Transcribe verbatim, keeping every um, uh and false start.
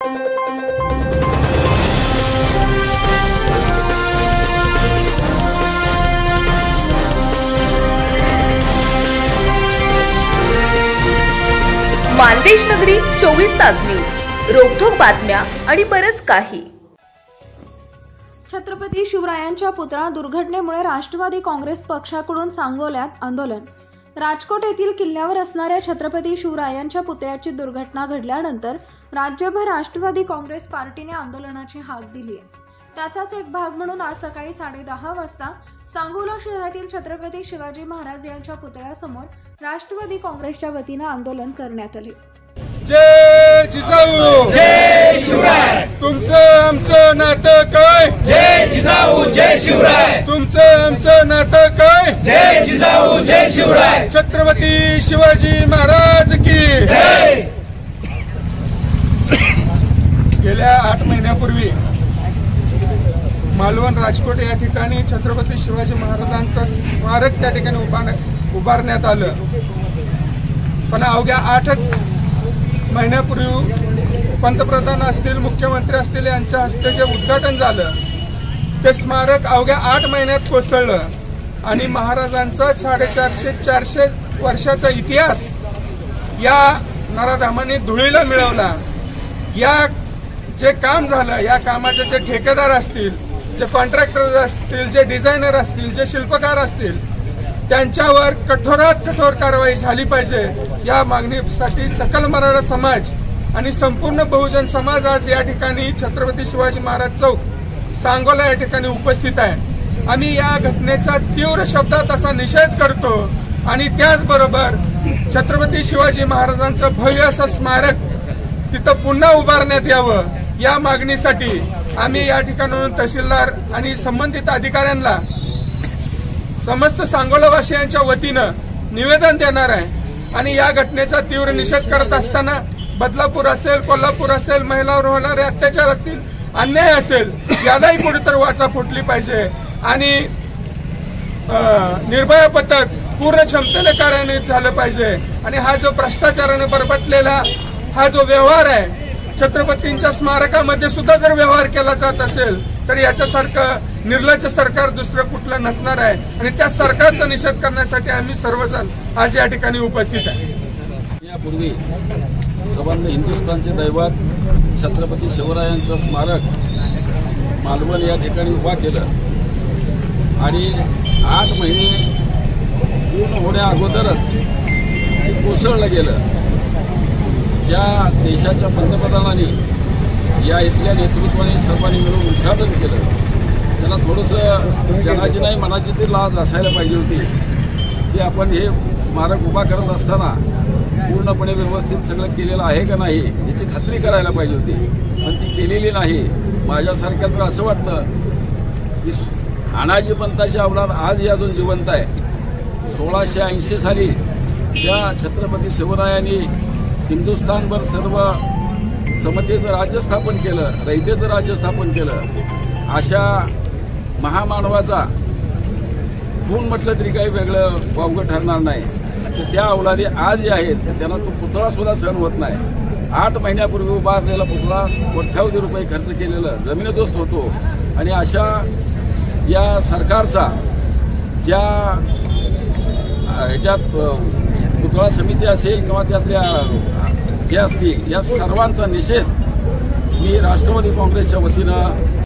मानदेश नगरी चोवीस तास न्यूज, रोखोक बातम्या आणि बरच काही। छत्रपती शिवरायांच्या पुतळा दुर्घटनेमुळे राष्ट्रवादी काँग्रेस पक्षाकडून सांगोल्यात आंदोलन। राजकोट येथील किल्ल्यावर असणाऱ्या छत्रपती शिवरायांच्या पुतळ्याची दुर्घटना घडल्यानंतर राज्यभर राष्ट्रवादी काँग्रेस पार्टीने आंदोलनाची हाक दिली आहे। त्याचाच एक भाग म्हणून आज सकाळी साडेदहा वाजता सांगोला शहरातील छत्रपती शिवाजी महाराज यांच्या पुतळ्यासमोर राष्ट्रवादी काँग्रेसच्या वतीने आंदोलन करण्यात आले। जय जिजाऊ जय शिवराय, तुमचं आमचं नातं काय? जय जिजाऊ जय शिवराय, तुमचं आमचं नातं काय? जय जिजाऊ जय शिवराय, छत्रपती शिवाजी महाराज की जय। गेल्या आठ महिन्यापूर्वी मालवण राजकोट या ठिकाणी छत्रपती शिवाजी महाराजांचं स्मारक त्या ठिकाणी उभार उभारण्यात आलं, पण अवघ्या आठच महिन्यापूर्वी पंतप्रधान असतील, मुख्यमंत्री असतील यांच्या हस्ते जे उद्घाटन झालं ते स्मारक अवघ्या आठ महिन्यात कोसळलं आणि महाराजांचा साडेचारशे चारशे वर्षाचा इतिहास या नराधामाने धुळीला मिळवला। या जे काम झालं, या कामाचे जे ठेकेदार असतील, जे कॉन्ट्रॅक्टर असतील, जे डिझायनर असतील, जे शिल्पकार असतील, त्यांच्यावर कठोरात कठोर कारवाई झाली पाहिजे या मागणीसाठी सकल मराठा समाज आणि संपूर्ण बहुजन समाज आज या ठिकाणी छत्रपती शिवाजी महाराज चौक सांगोला या ठिकाणी उपस्थित आहे। आम्ही या घटनेचा तीव्र शब्दात असा निषेध करतो आणि त्याचबरोबर छत्रपती शिवाजी महाराजांचं भव्य असं स्मारक तिथं पुन्हा उभारण्यात यावं या मागणीसाठी आम्ही या ठिकाणाहून तहसीलदार आणि संबंधित अधिकाऱ्यांना समस्त सांगोलावासियांच्या वतीनं निवेदन देणार आहे। आणि या घटनेचा तीव्र निषेध करत असताना बदलापूर असेल, कोल्हापूर असेल, महिलांवर होणारे अत्याचार असतील, अन्याय असेल, यालाही कुठेतरी वाचा फुटली पाहिजे आणि निर्भया पथक पूर्ण क्षमतेने कार्यान्वित झालं पाहिजे। आणि हा जो भ्रष्टाचाराने बरबटलेला हा जो व्यवहार आहे, छत्रपतींच्या स्मारकामध्ये सुद्धा जर व्यवहार केला जात असेल तर याच्यासारखं निर्लज्ज सरकार दुसरं कुठलं नसणार आहे आणि त्या सरकारचा निषेध करण्यासाठी आम्ही सर्वजण आज या ठिकाणी उपस्थित आहे। यापूर्वी संबंध हिंदुस्थानचे दैवत छत्रपती शिवरायांचं स्मारक मालवण या ठिकाणी उभा केलं आणि आठ महिने पूर्ण होण्या अगोदरच कोसळलं गेलं। ज्या देशाच्या पंतप्रधानांनी या इथल्या नेतृत्वाने सर्वांनी मिळून उद्घाटन केलं, त्याला थोडंसं जनाची नाही मनाची ती लाज असायला पाहिजे होती की आपण हे स्मारक उभा करत असताना पूर्णपणे व्यवस्थित सगळं केलेलं आहे का नाही याची खात्री करायला पाहिजे होती, पण ती केलेली नाही। माझ्यासारख्या तर असं वाटतं की अनाजी पंथाची अवलाद आजही अजून जिवंत आहे। सोळाशे ऐंशी साली त्या छत्रपती शिवरायांनी हिंदुस्थानभर सर्व समतेचं राज्य स्थापन केलं, रयतेचं राज्य स्थापन केलं। अशा महामानवाचा खून म्हटलं तरी काही वेगळं वावगं ठरणार नाही। तर त्या अवलादी आज जे आहेत त्यांना तो पुतळा सुद्धा सहन होत नाही। आठ महिन्यापूर्वी उभारलेला पुतळा कोट्यावधी रुपये खर्च केलेलं जमिनीदोस्त होतो आणि अशा या सरकारचा ज्या ह्याच्यात पुतळा समिती असेल किंवा त्यातल्या जे असतील या सर्वांचा निषेध मी राष्ट्रवादी काँग्रेसच्या वतीनं